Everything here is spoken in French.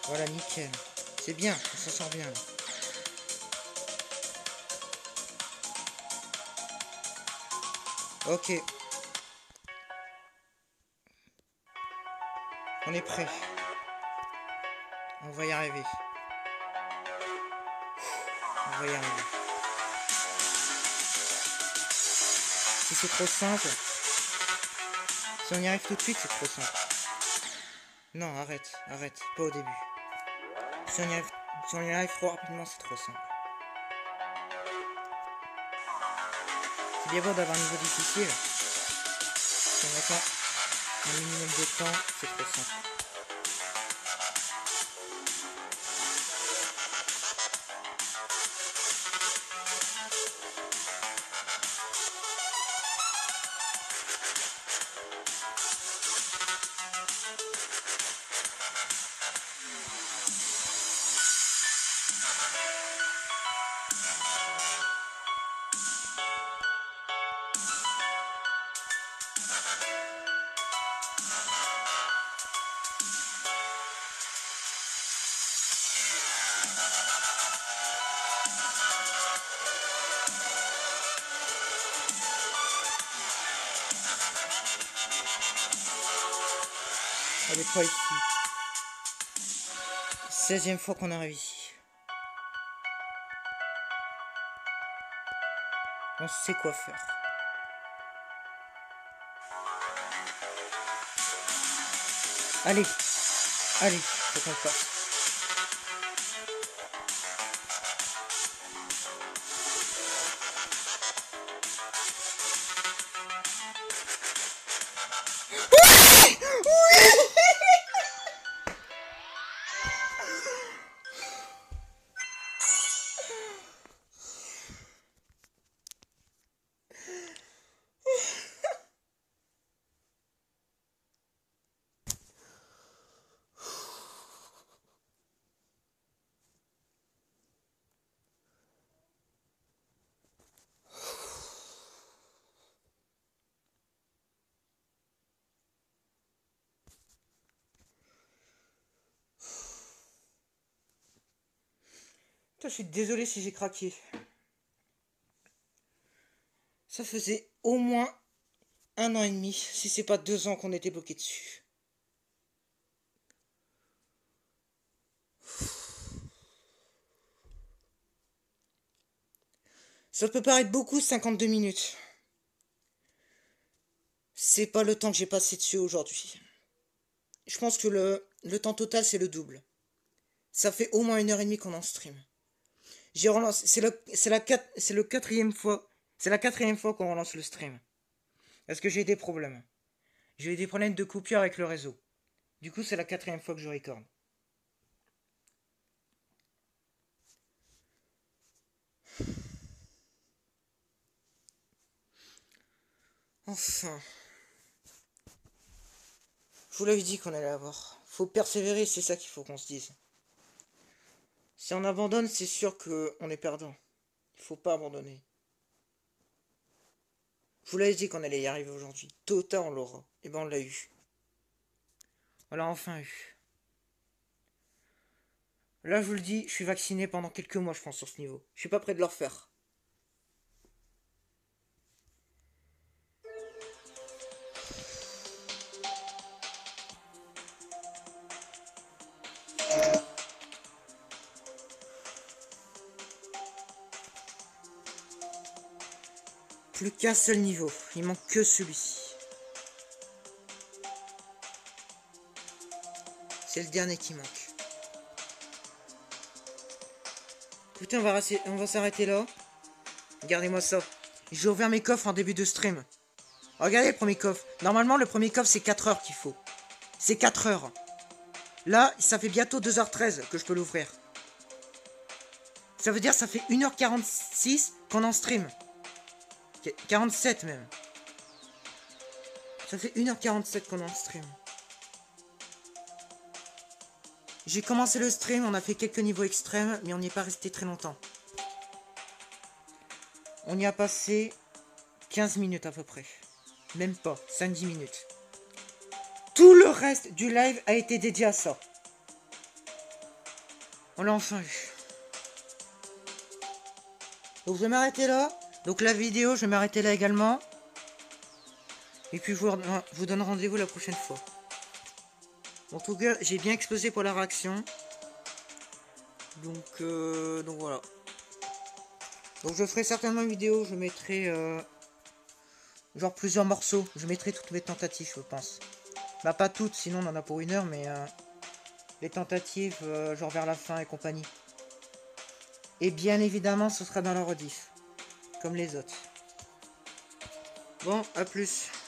Voilà, nickel. C'est bien, on s'en sort bien. Ok. On est prêt. On va y arriver. On va y arriver. Si c'est trop simple... Si on y arrive tout de suite, c'est trop simple. Non, arrête, arrête. Pas au début. Si on y arrive trop rapidement, c'est trop simple. C'est bien beau d'avoir un niveau difficile. Si on n'a pas un minimum de temps, c'est trop simple. Elle est pas ici. 16e fois qu'on a réussi. On sait quoi faire. Allez. Allez, faut qu'on le fasse. Putain, je suis désolé si j'ai craqué. Ça faisait au moins 1 an et demi, si c'est pas 2 ans qu'on était bloqué dessus. Ça peut paraître beaucoup, 52 minutes. C'est pas le temps que j'ai passé dessus aujourd'hui. Je pense que le temps total, c'est le double. Ça fait au moins 1 heure et demie qu'on en stream. J'ai relancé. C'est le quatrième fois. C'est la quatrième fois qu'on relance le stream. Parce que j'ai des problèmes. J'ai eu des problèmes de coupure avec le réseau. Du coup, c'est la quatrième fois que je recorde. Enfin. Je vous l'avais dit qu'on allait avoir. Faut persévérer, c'est ça qu'il faut qu'on se dise. Si on abandonne, c'est sûr qu'on est perdant. Il faut pas abandonner. Je vous l'avais dit qu'on allait y arriver aujourd'hui. Tôt ou tard, on l'aura. Et ben, on l'a eu. On l'a enfin eu. Là, je vous le dis, je suis vacciné pendant quelques mois, je pense, sur ce niveau. Je suis pas prêt de le refaire. Plus qu'un seul niveau. Il manque que celui-ci. C'est le dernier qui manque. Écoutez, on va s'arrêter là. Regardez-moi ça. J'ai ouvert mes coffres en début de stream. Regardez le premier coffre. Normalement, le premier coffre, c'est 4 heures qu'il faut. C'est 4 heures. Là, ça fait bientôt 2h13 que je peux l'ouvrir. Ça veut dire que ça fait 1h46 qu'on en stream. 47 même. Ça fait 1h47 qu'on en stream. J'ai commencé le stream, on a fait quelques niveaux extrêmes, mais on n'y est pas resté très longtemps. On y a passé 15 minutes à peu près. Même pas, 5-10 minutes. Tout le reste du live a été dédié à ça. On l'a enfin eu. Donc je vais m'arrêter là. Donc la vidéo, je vais m'arrêter là également. Et puis je vous donne rendez-vous la prochaine fois. En tout cas, j'ai bien explosé pour la réaction. Donc voilà. Donc je ferai certainement une vidéo, je mettrai genre plusieurs morceaux. Je mettrai toutes mes tentatives, je pense. Bah pas toutes, sinon on en a pour 1 heure, mais les tentatives genre vers la fin et compagnie. Et bien évidemment, ce sera dans la rediff, comme les autres. Bon, à plus.